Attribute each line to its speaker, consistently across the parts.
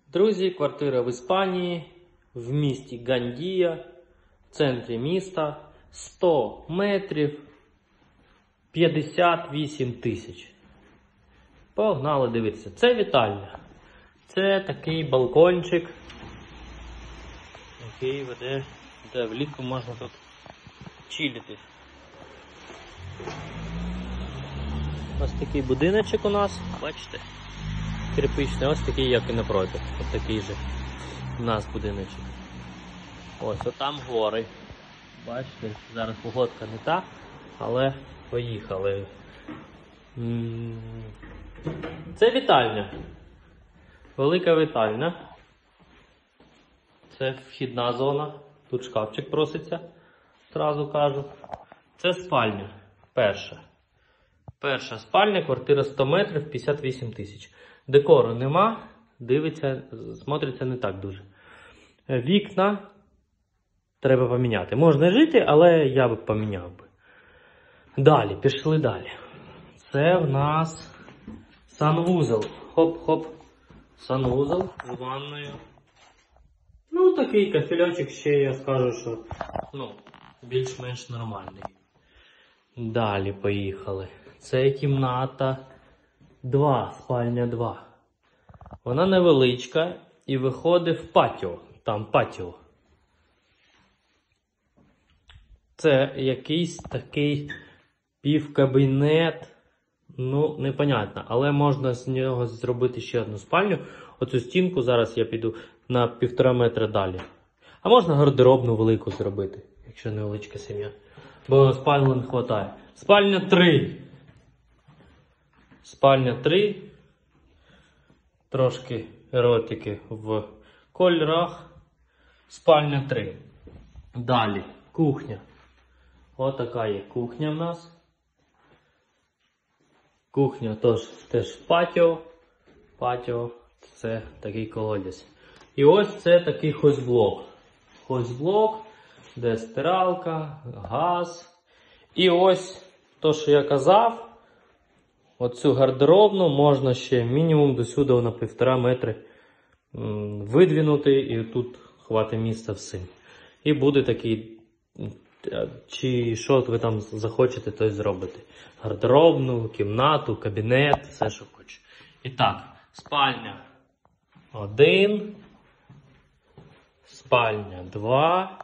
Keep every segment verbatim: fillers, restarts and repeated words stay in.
Speaker 1: Друзі, квартира в Іспанії, в місті Гандія, в центрі міста, сто метрів, п'ятдесят вісім тисяч. Погнали дивитися. Це вітальня. Це такий балкончик, який веде, де влітку можна тут чилити. Ось такий будиночок у нас, бачите? Кирпичний, ось такий, як і напроти. Ось такий же у нас будиночок. Ось, отам гори. Бачите, зараз погодка не та, але поїхали. Це вітальня. Велика вітальня. Це вхідна зона. Тут шкафчик проситься, одразу кажу. Це спальня. Перша. Перша спальня, квартира сто метрів, п'ятдесят вісім тисяч. Декору нема, дивиться, смотриться не так дуже. Вікна треба поміняти. Можна жити, але я б поміняв би. Далі, пішли далі. Це в нас санвузол. Хоп-хоп. Санвузол з ванною. Ну, такий кафельочок ще, я скажу, що ну, більш-менш нормальний. Далі поїхали. Це кімната два, спальня два. Вона невеличка і виходить в патіо. Там патіо. Це якийсь такий півкабінет. Ну, непонятно. Але можна з нього зробити ще одну спальню. Оцю стінку зараз я піду на півтора метра далі. А можна гардеробну велику зробити, якщо невеличка сім'я. Бо спальні не вистачає. Спальня три. Спальня три. Трошки еротики в кольорах. Спальня три. Далі. Кухня. Отака є кухня в нас. Кухня тож, теж патіо. Патіо. Це такий колодязь. І ось це такий хозблок. Хозблок, де стиралка, газ. І ось то, що я казав. Оцю гардеробну можна ще мінімум до сюди на півтора метри видвинути, і тут хватить місця всім. І буде такий, чи що ви там захочете, то й зробите. Гардеробну, кімнату, кабінет, все, що хочете. І так, спальня один, спальня два,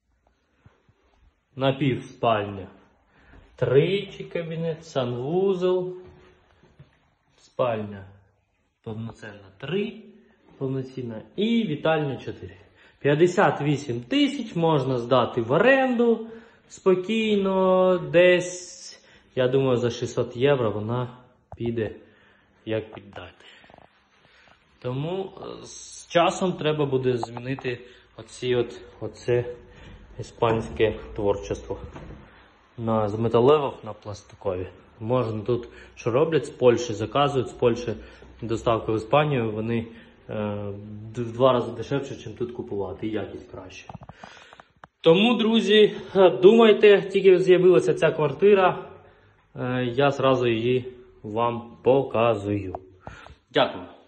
Speaker 1: напівспальня три, чи кабінет, санвузол. Спальня повноцінна три, повноцінна і вітальня чотири. п'ятдесят вісім тисяч можна здати в оренду спокійно, десь, я думаю, за шістсот євро вона піде як піддати. Тому з часом треба буде змінити оці от, оце іспанське творчество. На, з металевих на пластикові. Можна тут, що роблять, з Польщі заказують, з Польщі доставка в Іспанію, вони е, в два рази дешевше, ніж тут купувати, і якість краще. Тому, друзі, думайте, тільки з'явилася ця квартира, е, я зразу її вам показую. Дякую.